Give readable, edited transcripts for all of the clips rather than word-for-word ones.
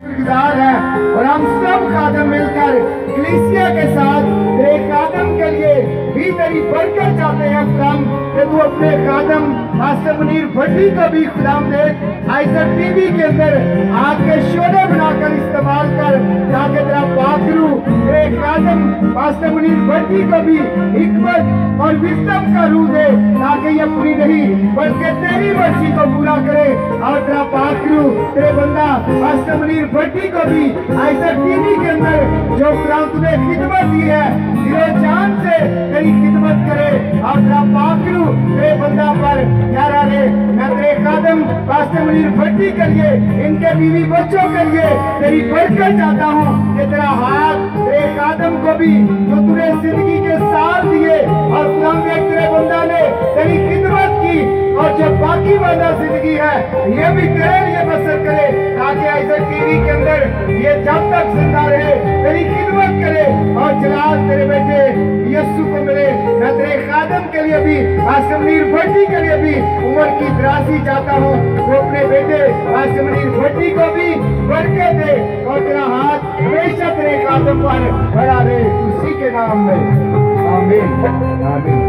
शुक्रगुजार है और हम सब खादम मिलकर कलीसिया के साथ तेरे खादम के लिए भी तेरी बरकत चाहते हैं खुदाम कि तू अपने खादम मास्टर मुनीर भट्टी को भी खुदाम दे आइसर टीवी के अंदर आपके शोले बनाकर इस्तेमाल कर ताकि तेरा पाकरू तेरे खादम मास्टर मुनीर भट्टी को भी हिकमत और विस्डम का रूह दे ताकि ये पूरी नहीं बल्कि तेरी मर्जी को पूरा करे और तेरा पाकरू तेरे बंदा मास्टर मुनीर भट्टी को भी आइसर टीवी के अंदर जो खुदाम तूने खिदमत दी है दिलो जान से तेरी खिदमत करे और तेरा पाकरू तेरे बंदा पर प्यारा रे मैं तेरे खादम मास्टर मुनीर भट्टी के लिए इनके बीवी बच्चों के लिए तेरी बरकत चाहता हूँ कि तेरा हाथ तेरे खादम को भी जो तूने जिंदगी के साल दिए और खुदाम देख तेरे बंदा ने तेरी खिदमत की और जो बाकी वाला जिंदगी है ये भी तेरे लिए बसर करे ताकि ऐसे टीवी के अंदर ये जब तक जिंदा रहे तेरी खिदमत करे और जलाल तेरे बेटे यीशु को मिले। मैं तेरे खादम के लिए भी मास्टर मुनीर भट्टी के लिए भी उम्र की दराजी चाहता हूँ वो अपने बेटे मास्टर मुनीर भट्टी को भी बरकत दे और तेरा हाथ हमेशा तेरे खादम पर बढ़ा रहे उसी के नाम में आमीन आमीन।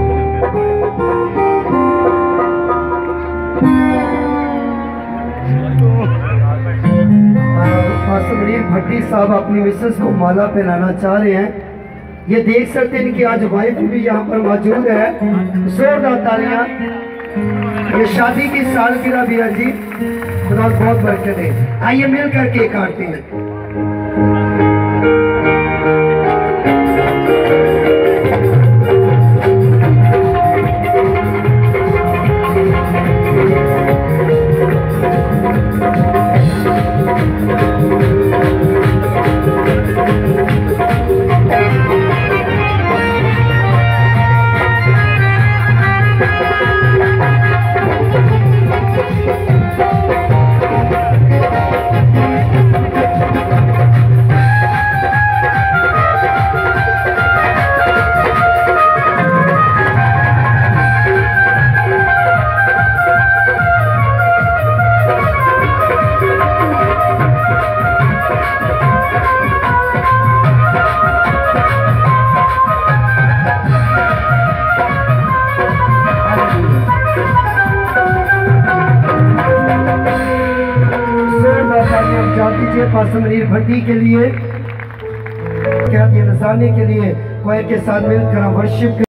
मास्टर मुनीर भट्टी साहब अपनी मिसेस को माला पहनाना चाह रहे हैं। ये देख सकते हैं कि आज वाइफ भी यहाँ पर मौजूद है। जोरदार तालियां। ये शादी की सालगिरह भी है जी, खुदा बहुत बरकत दे। आइए मिल कर केक काटते हैं। मास्टर मुनीर भट्टी के लिए क्या नजाने के लिए कोई के साथ मिलकर वर्शिप